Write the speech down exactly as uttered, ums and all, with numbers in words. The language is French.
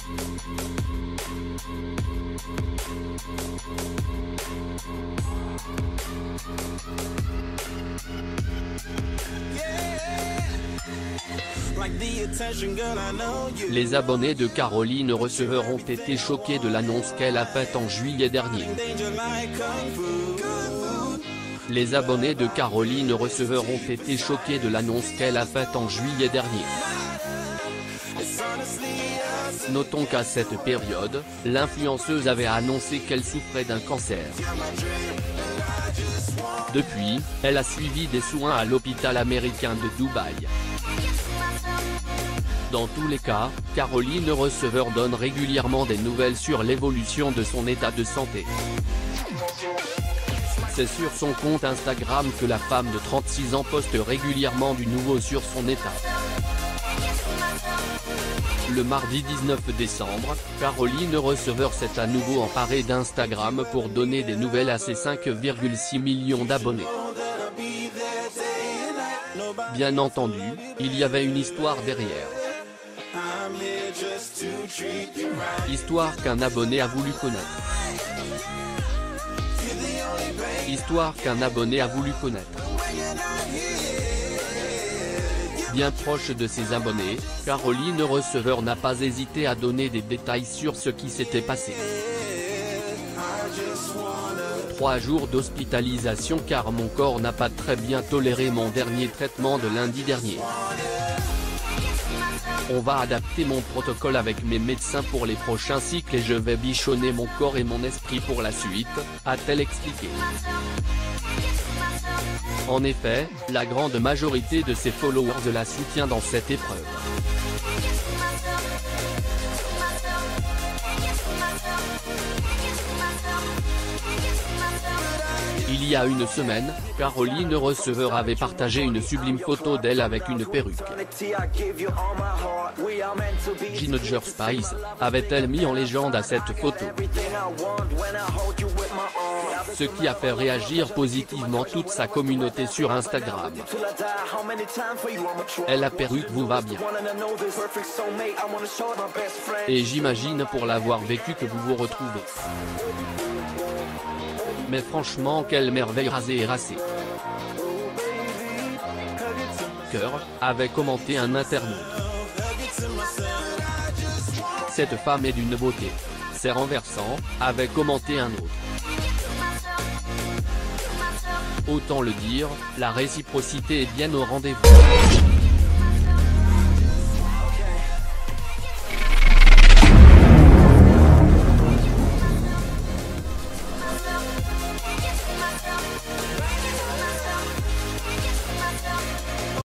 Les abonnés de Caroline Receveur ont été choqués de l'annonce qu'elle a faite en juillet dernier. Les abonnés de Caroline Receveur ont été choqués de l'annonce qu'elle a faite en juillet dernier. Notons qu'à cette période, l'influenceuse avait annoncé qu'elle souffrait d'un cancer. Depuis, elle a suivi des soins à l'hôpital américain de Dubaï. Dans tous les cas, Caroline Receveur donne régulièrement des nouvelles sur l'évolution de son état de santé. C'est sur son compte Instagram que la femme de trente-six ans poste régulièrement du nouveau sur son état. Le mardi dix-neuf décembre, Caroline Receveur s'est à nouveau emparée d'Instagram pour donner des nouvelles à ses cinq virgule six millions d'abonnés. Bien entendu, il y avait une histoire derrière. Histoire qu'un abonné a voulu connaître. Histoire qu'un abonné a voulu connaître. Bien proche de ses abonnés, Caroline Receveur n'a pas hésité à donner des détails sur ce qui s'était passé. Trois jours d'hospitalisation car mon corps n'a pas très bien toléré mon dernier traitement de lundi dernier. On va adapter mon protocole avec mes médecins pour les prochains cycles et je vais bichonner mon corps et mon esprit pour la suite, a-t-elle expliqué. En effet, la grande majorité de ses followers la soutient dans cette épreuve. Il y a une semaine, Caroline Receveur avait partagé une sublime photo d'elle avec une perruque. Ginger Spice avait-elle mis en légende à cette photo. Ce qui a fait réagir positivement toute sa communauté sur Instagram. Et la perruque vous va bien. Et j'imagine pour l'avoir vécu que vous vous retrouvez. Mais franchement quelle merveille rasée et racée. Cœur, avait commenté un internaute. Cette femme est d'une beauté. C'est renversant, avait commenté un autre. Autant le dire, la réciprocité est bien au rendez-vous.